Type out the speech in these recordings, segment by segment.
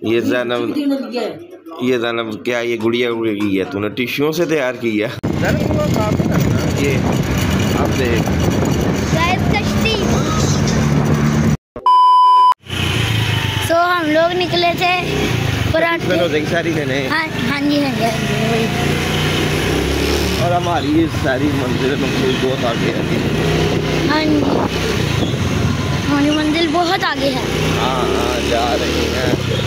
ये ज़ैनब क्या ये गुड़िया की है तूने टिश्यूओं से तैयार की है? ये आप देख कश्ती। तो हम लोग निकले थे पराठे सारी लेने। हाँ जी वही। और हमारी सारी मंजिल बहुत आगे है। हाँ जी हमारी मंजिल बहुत आगे है। हाँ जा रही हैं।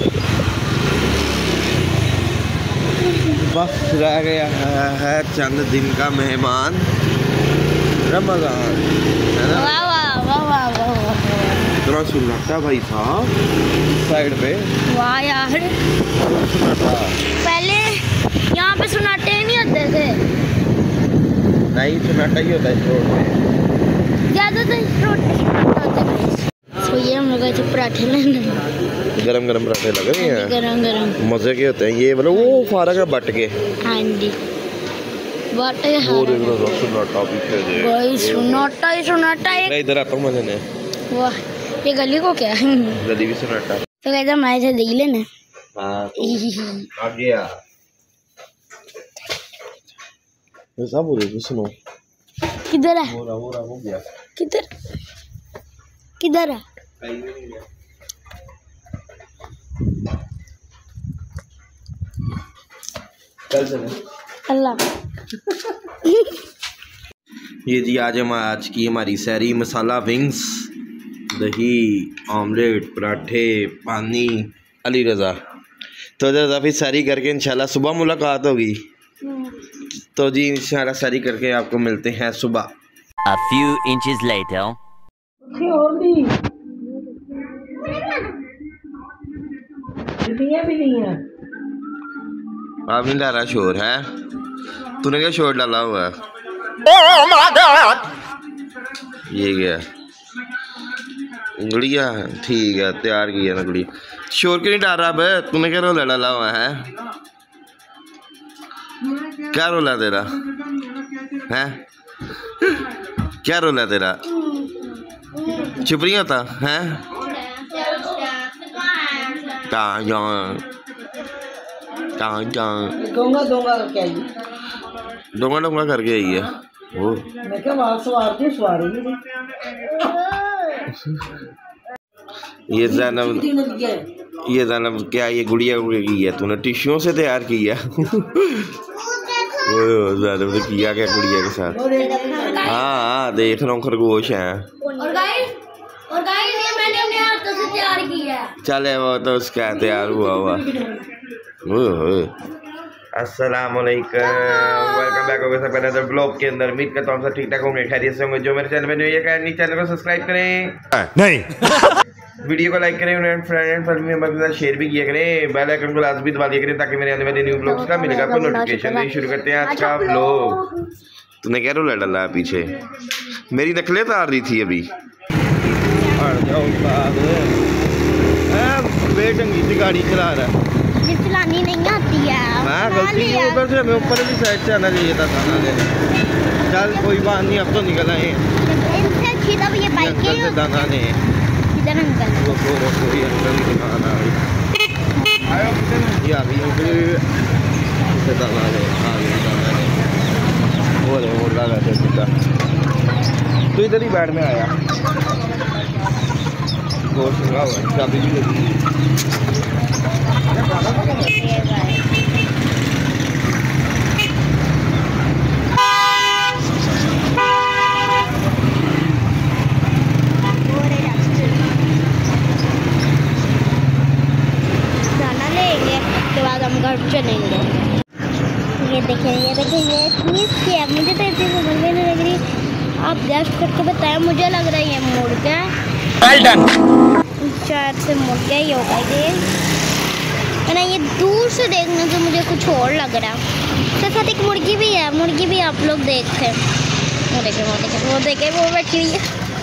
बस रह गया है चंद दिन का मेहमान रमजान, है ना? वाह वाह वाह वाह वाह वाह। इतना सुन्नाटा भाई साहब साइड पे। वाह यार पहले यहाँ पे सुनाटे नहीं होते थे। नहीं सुनाटा ही होता है इस रोड पे ज़्यादातर इस रोड पे। तो ये हम लोग गए थे पराठे लेने। गरम गरम पराठे लग रहे हैं। गरम गरम मजे के होते हैं ये, मतलब वो फारग है बट के। हाँ जी बट वो देख लो सुनाटा पीछे दे भाई सुनाटा मैं इधर आता हूँ मजे ने। वाह ये गली को क्या है? गली भी सुनाटा। तो कहते हमारे से देख लेना। हाँ तो आगे आ सब हो रही सुनो। किधर है? हो गया किधर है? चल चले अल्लाह। ये जी आज की हमारी सहरी मसाला विंग्स, दही, ऑमलेट, पराठे, पानी। अली रज़ा तो रज़ा फिर सहरी करके इंशाल्लाह सुबह मुलाकात होगी। तो जी इंशाल्लाह सहरी करके आपको मिलते हैं सुबह। A few inches later. आप नहीं डाला शोर है? तूने क्या शोर डाला हुआ है? ये क्या गुड़िया? ठीक है तैयार की है ना गुड़िया। शोर क्यों नहीं डाल रहा बे? तूने क्या रोला डाला हुआ है? क्या रोला तेरा है? क्या रोला तेरा? चुप नहीं होता है? डोंगा करके आई है वो। मैं क्या बात सवारी ये ज़ैनब क्या ये गुड़िया की है तूने टिश्यूओं से तैयार की है? ज़ैनब ने किया क्या गुड़िया के साथ? हाँ देख रहा हूँ खरगोश है। और गाइस ये मैंने अपने हाथों से तैयार किया है। चले वो तो उसका तैयार हुआ अस्सलामुअलैकुम, वेलकम बैक हो गया सब अनदर ब्लॉग के अंदर। उम्मीद करता हूँ सब ठीक ठाक होंगे, खैरियत से होंगे। जो मेरे चैनल में न्यू है चैनल को सब्सक्राइब करें नहीं वीडियो को लाइक करें, फ्रेंड फैमिली मेंबर के साथ शेयर भी किया करें, बेल आइकन को लाजमी दबा दिया करें ताकि मेरे आने वाले न्यू ब्लॉग्स का मिलेगा आपको नोटिफिकेशन। शुरू करते हैं आज का ब्लॉग। तूने क्या रोला डाला है पीछे? मेरी नकलें तार रही थी अभी। बेढंगी सी गाड़ी चला रहा है। चलानी नहीं आती है। हाँ गलती की उधर से हमें ऊपर की साइड से आना चाहिए था खाना लेने। चल कोई बात नहीं, अब तो निकल आए इनसे सीधा ये बाइक से दाना ने इधर निकल वो कोई अंकल की दुकान आ गई। ये अभी से दाना ले आ गई दाना ले वो ले वो लगा थे सीधा। तो इधर ही बैठ में आया गोश्त लगा हुआ चाबी भी लगी। दाना लेंगे उसके बाद हम घर चलेंगे। ये देखिए इतनी सी है, मुझे तो इतनी समझ में नहीं लग रही। आप गेस्ट करके बताएं, मुझे लग रहा है ये मुर्गा है। शायद से मुर्गा ही होगा ये, ना ये दूर से देखने से मुझे कुछ और लग रहा है। साथ साथ एक मुर्गी भी है, मुर्गी भी आप लोग देखते हैं। वो देखे वो बैठी हुई है।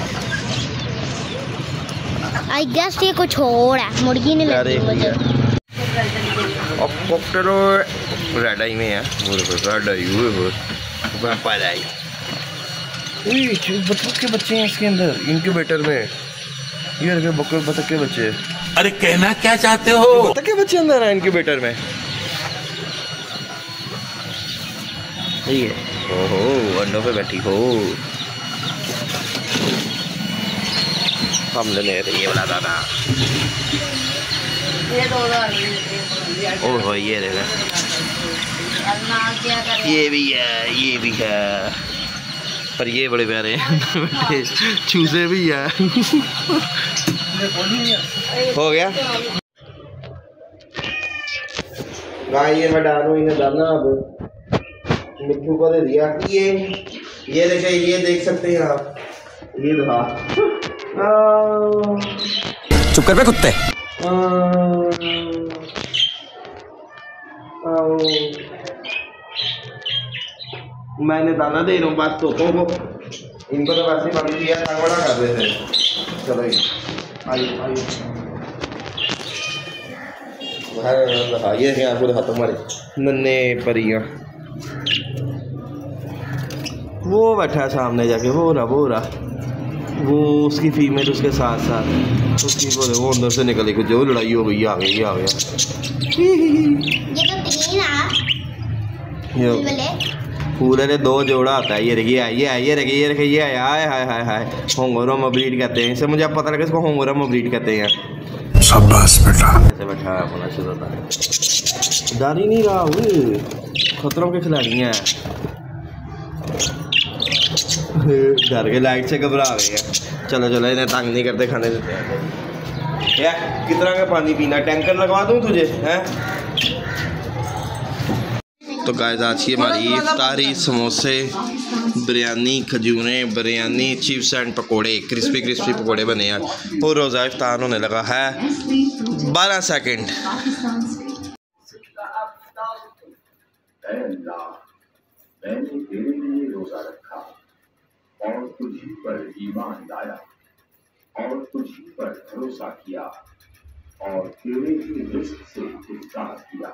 आई गेस ये कुछ और है, मुर्गी नहीं लग रही मुझे। रेड आई में है रेड आई हुए बतख के बच्चे हैं इसके अंदर इनक्यूबेटर में। ये बतख के बच्चे अरे कहना क्या चाहते हो? पता क्या बच्चे अंदर है इनक्यूबेटर में? ये ओहो अंडों पे बैठी हो। हमने ले रही वाला दादा। ओहो ये देखा, ये भी है, ये भी है, पर ये बड़े प्यारे हैं। चूजे भी है। हो गया ये मैं डालू इन्हें डालना। अब मिट्टू को दे दिया। ये देखे, ये देख सकते हैं आप, ये दो। चुप कर बे कुत्ते। मैंने दाना दे रहा हूँ बात तोतों को, इनको तो वैसे बंद किया था, बड़ा कर देते। चलो आइए ये आपको दिखाता हूँ हमारे नन्हे परियां। वो बैठा है सामने जाके, वो रहा वो उसकी फीमेल उसके साथ साथ उसकी बोले वो अंदर से निकले कुछ, जो लड़ाई हो गई, आ गया। ये तो तीन पूरे ने 2 जोड़ा होता है। ये देखिए, ये हाय हाय हाय हाय, होंगोरम ब्रीड कहते हैं इसे। मुझे अब पता लगा इसको होंगोरम ब्रीड कहते हैं। शाबाश बेटा। ऐसे बैठा होना शुरू होता है, डर ही नहीं रहा, खतरों के खिलाड़ी हैं। घर के लाइट से घबरा गए हैं। चलो इन्हें तंग नहीं करते, खाने देते हैं। यार कितना का पानी पीना, टैंकर लगवा दूं तुझे हैं? तो गाइस आज की हमारी इफ्तारी समोसे, बिरयानी, खजूरें, बिरयानी, चिप्स एंड पकोड़े, क्रिस्पी पकोड़े बने हैं। और रोज़ा इफ्तार होने लगा है 12 सेकंड। मैंने तेरे लिए रोजा रखा और तुझी पर ईमान लाया और तुझी पर भरोसा किया और तेरे ही रिस्क से इफ्तार किया।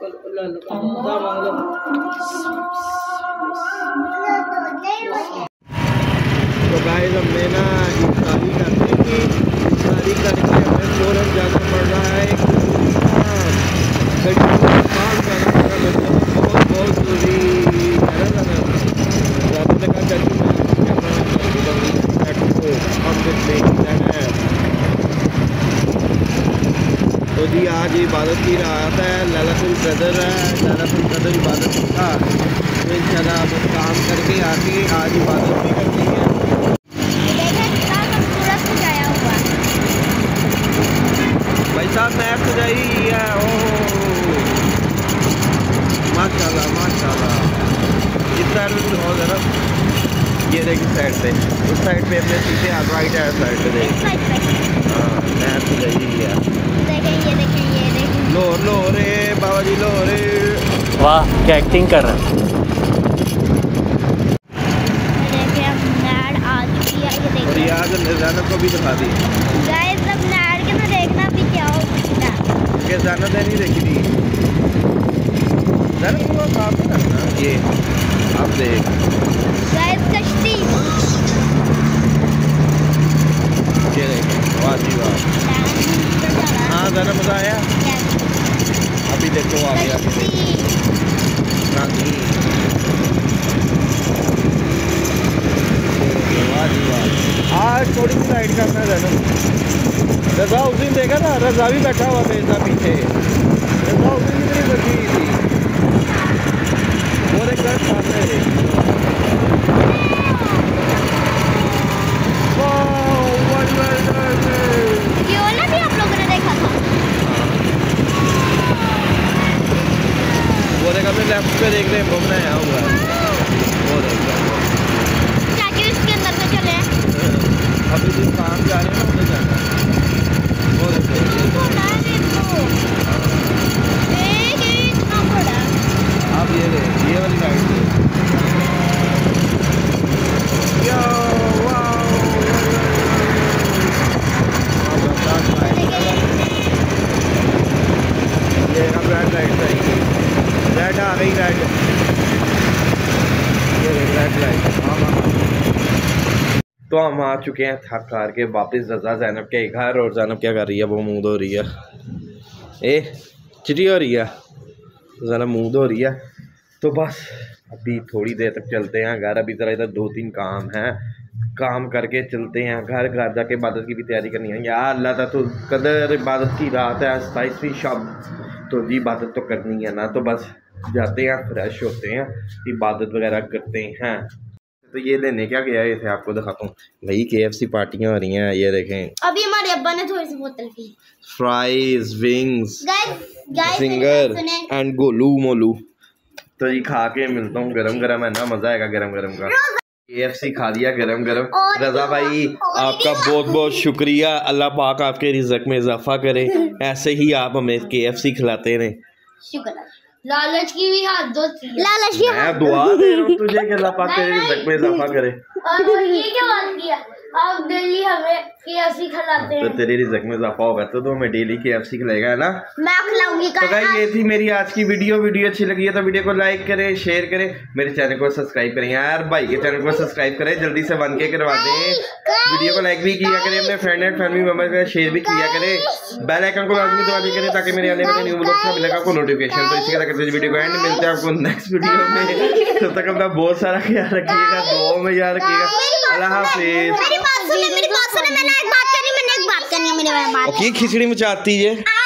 तो गाइस हमने ना इफ्तारी करनी थी, इफ्तारी करके हमें फौरन जाना पड़ रहा है बहुत जरूरी तो जी आज इबादत की रात है, लैलतुल कदर है, लैलतुल कदर इबादत का। तो इंशाल्लाह अब काम करके आके आज इबादत भी करनी है। भाई साहब मैप सजाई है, ओह माशाल्लाह। इस साइड में कुछ और जरा, ये देखिए साइड पे, उस साइड पे अपने सीधे हाथ राइट है साइड पे देखिए। हाँ मैप सजाई है। लो रे बाबा जी, लो रे। वाह क्या एक्टिंग कर रहा है। और ये आज ज़ैनब को भी दिखा दी। गाइस अब नाड़ के तो देखना भी क्या होगा। ये ज़ैनब ने नहीं देखी थी। ज़ैनब को साफ रखना ये, आप देख। गाइस कश्ती। ये देख, वाह जी वाह। हाँ ज़ैनब मज़ा आया। अभी देखो आ गया। आज थोड़ी सी साइड करना है ना। रज़ा उस दिन देखा ना, रज़ा भी बैठा हुआ था पीछे। रज़ा उस दिन भी बची थी। और एक घर सामने ये वाला भी आप लोगों ने देखा था। वो देखा अपने लेफ्ट पे देख रहे हैं, घूमना है आऊँगा। वो देख इसके अंदर से चले अभी जिस काम जा रहे हैं ना उधर जाना है। वो देखो इतना बड़ा। आप ये वाली गाइड से ये अब रेड लाइट जाएगी, रेड आ गई, रेड। ये रेड लाइट। तो हम आ चुके हैं थक हार के वापस रज़ा ज़ैनब के घर। और ज़ैनब क्या कर रही है? वो मुँह धो रही है। चिटी हो रही है ज़ैनब, मुँह धो रही है। तो बस अभी थोड़ी देर तक चलते हैं घर। अभी ज़रा इधर 2-3 काम हैं, काम करके चलते हैं घर। घर जाके इबादत की भी तैयारी करनी है यार। अल्लाह ता तो कदर इबादत की रात है, 27वीं शब, तो जी इबादत तो करनी है ना। तो बस जाते हैं, फ्रेश होते हैं, इबादत वगैरह करते हैं। तो ये लेने क्या गया है, इसे आपको दिखाता हूँ भाई। KFC पार्टियाँ हो रही हैं, ये देखें। अभी हमारे अब्बा ने थोड़ी सी बोतल पी। Fries, wings, zinger and Golu Molu. तो ये खा के मिलता हूँ। गरम गरम है ना, मज़ा आएगा गरम गरम का। KFC खा लिया गरम गरम। रज़ा भाई आपका बहुत बहुत शुक्रिया। अल्लाह पाक आपके रिज़्क़ में इजाफा करे, ऐसे ही आप हमें KFC खिलाते रहें। शुक्र। लालच की भी हाथ होती है। लालच की मैं दुआ दे रहा हूँ तुझे कि अल्लाह पाक तेरे रिज़्क़ में इजाफा करे। और ये क्या बात किया? आप डेली हमें KFC खिलाते हैं। तो तेरे रिज़्क़ में इजाफा होगा तो हमें डेली KFC खिलाएगा, है ना? मैं खिलाऊंगी। तो गाइस ये थी मेरी आज की वीडियो। वीडियो अच्छी लगी है तो वीडियो को लाइक करें, शेयर करें, मेरे चैनल को सब्सक्राइब करें। यार भाई के चैनल को सब्सक्राइब करें, जल्दी से 1K करवा दें। वीडियो को लाइक भी किया करें, अपने फ्रेंड एंड फैमिली मेंबर के शेयर भी किया करें। बेल आइकन को लाजमी दबा दिया करें ताकि मेरे आने वाले न्यू व्लॉग्स का मिलेगा आपको नोटिफिकेशन। तो इसी के साथ वीडियो को एंड मिलते हैं आपको नेक्स्ट वीडियो में। तब तक अपना बहुत सारा ख्याल रखिएगा, दुआओं में याद रखिएगा। अल्लाह हाफिज़। मेरी बात सुनो, मैंने एक बात करनी है, मेरे बात। खिचड़ी मचाती है।